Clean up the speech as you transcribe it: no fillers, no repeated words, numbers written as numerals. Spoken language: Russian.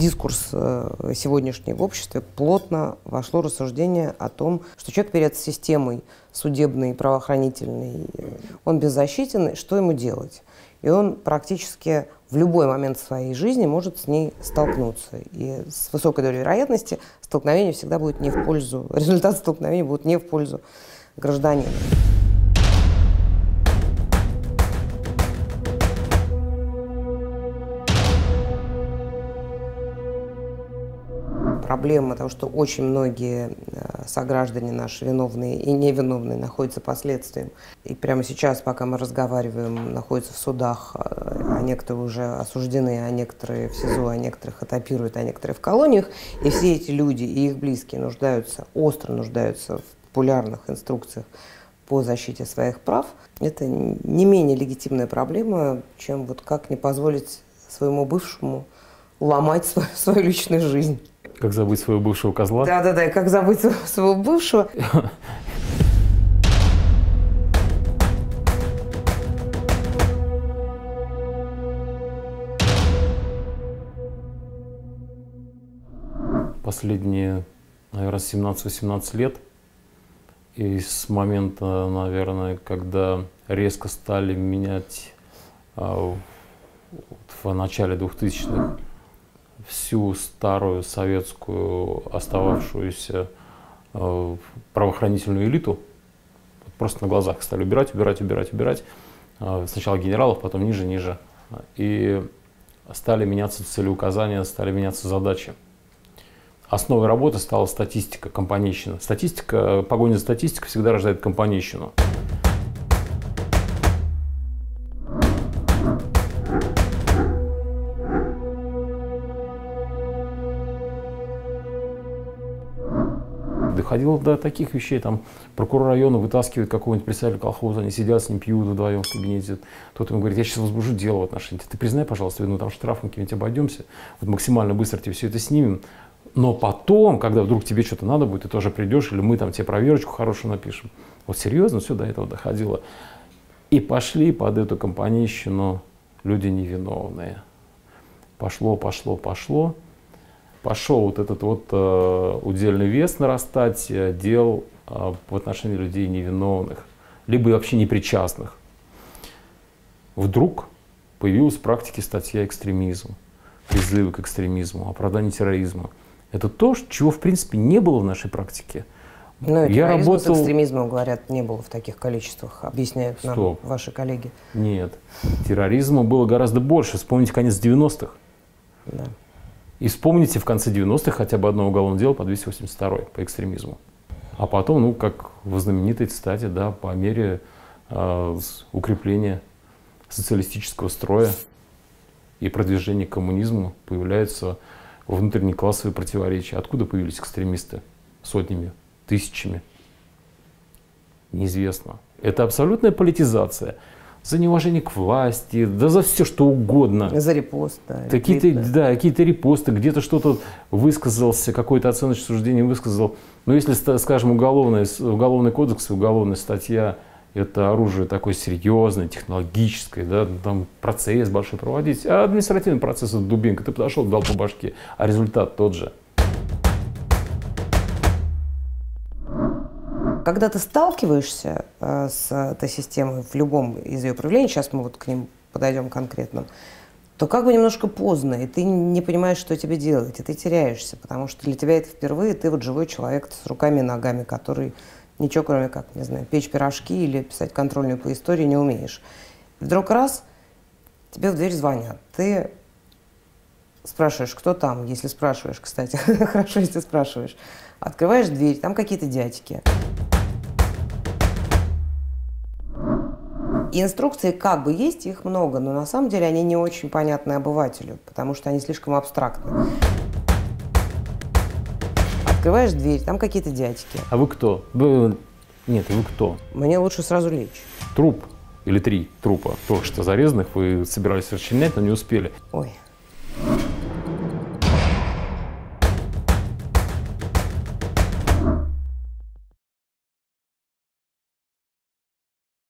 дискурс сегодняшний в обществе плотно вошло рассуждение о том, что человек перед системой судебной, правоохранительной, он беззащитен, что ему делать? И он практически в любой момент своей жизни может с ней столкнуться. И с высокой долей вероятности столкновение всегда будет не в пользу, результат столкновения будет не в пользу гражданина. Проблема того, что очень многие сограждане наши, виновные и невиновные, находятся под следствием. И прямо сейчас, пока мы разговариваем, находятся в судах, а некоторые уже осуждены, а некоторые в СИЗО, а некоторых этапируют, а некоторые в колониях. И все эти люди и их близкие нуждаются, остро нуждаются в популярных инструкциях по защите своих прав. Это не менее легитимная проблема, чем вот как не позволить своему бывшему ломать свою личную жизнь. Как забыть своего бывшего козла? Да-да-да, как забыть своего бывшего. Последние, наверное, 17-18 лет, и с момента, наверное, когда резко стали менять в начале 2000-х всю старую советскую остававшуюся правоохранительную элиту, просто на глазах стали убирать. Сначала генералов, потом ниже. И стали меняться целеуказания, стали меняться задачи. Основой работы стала статистика, компанейщина. Погоня за статистикой всегда рождает компанейщину. Доходило до таких вещей, там прокурор района вытаскивает какого-нибудь представителя колхоза, они сидят с ним, пьют вдвоем в кабинете. Тот ему говорит: я сейчас возбужу дело в отношении. Ты признай, пожалуйста, там штрафом каким-нибудь обойдемся, вот максимально быстро тебе все это снимем. Но потом, когда вдруг тебе что-то надо будет, ты тоже придешь, или мы там тебе проверочку хорошую напишем. Вот серьезно, все до этого доходило. И пошли под эту компанейщину люди невиновные. Пошло. Пошел вот этот вот удельный вес нарастать дел в отношении людей невиновных, либо вообще непричастных. Вдруг появилась в практике статья «Экстремизм», призывы к экстремизму, оправдание терроризма. Это то, чего в принципе не было в нашей практике. Но терроризм с экстремизмом, говорят, не было в таких количествах, объясняют нам ваши коллеги. Нет, терроризма было гораздо больше. Вспомните конец 90-х. Да. И вспомните в конце 90-х хотя бы одно уголовное дело по 282 по экстремизму. А потом, ну, как в знаменитой цитате, да, по мере укрепления социалистического строя и продвижения к коммунизму появляются внутренние классовые противоречия. Откуда появились экстремисты? Сотнями, тысячами? Неизвестно. Это абсолютная политизация. За неуважение к власти, да за все что угодно. За репост, да. Какие-то репосты, где-то что-то высказался, какое-то оценочное суждение высказал. Но если, скажем, уголовный кодекс, уголовная статья, это оружие такое серьезное, технологическое, да, там процесс большой проводить, а административный процесс — это дубинка. Ты подошел, дал по башке, а результат тот же. Когда ты сталкиваешься с этой системой в любом из ее проявлений, сейчас мы вот к ним подойдем конкретно, то как бы немножко поздно, и ты не понимаешь, что тебе делать, и ты теряешься, потому что для тебя это впервые, ты вот живой человек с руками и ногами, который ничего, кроме как, не знаю, печь пирожки или писать контрольную по истории не умеешь. И вдруг раз, тебе в дверь звонят, ты спрашиваешь, кто там, если спрашиваешь, кстати, хорошо, если спрашиваешь, открываешь дверь, там какие-то дядьки. И инструкции как бы есть, их много, но на самом деле они не очень понятны обывателю, потому что они слишком абстрактны. Открываешь дверь, там какие-то дядьки. А вы кто? Нет, вы кто? Мне лучше сразу лечь. Труп или 3 трупа, только что зарезанных, вы собирались расчленять, но не успели. Ой.